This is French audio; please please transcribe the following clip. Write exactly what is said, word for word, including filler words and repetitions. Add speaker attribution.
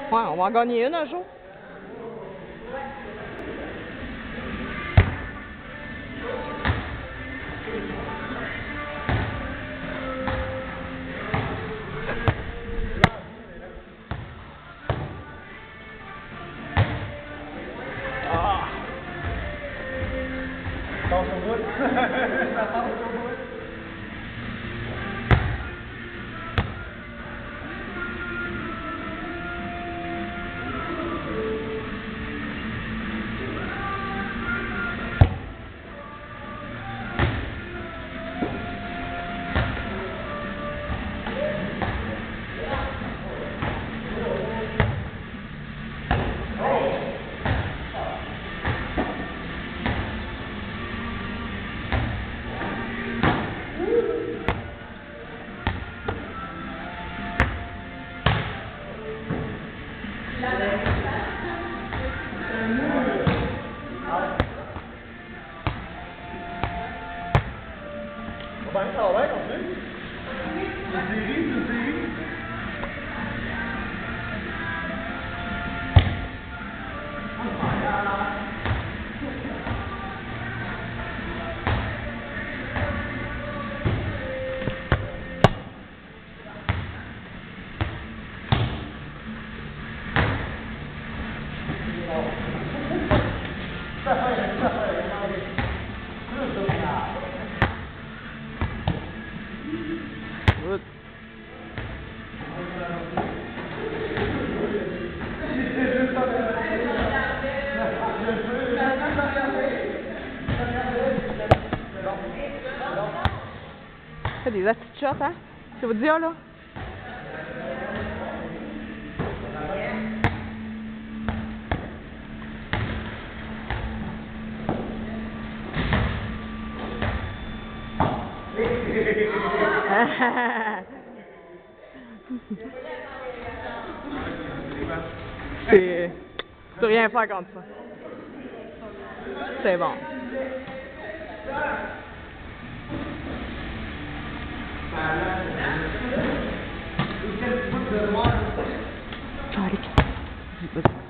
Speaker 1: Ouais, on va en gagner une un jour.
Speaker 2: Ah! Passe au bout. Ça passe au bout. Ben, ça va bien, on fait. C'est série, c'est série. Ça fait, ça fait.
Speaker 1: Good. C'est des petites shots, hein? Ça vous dit, là? C'est... Tu peux rien faire contre ça. C'est bon. Allez.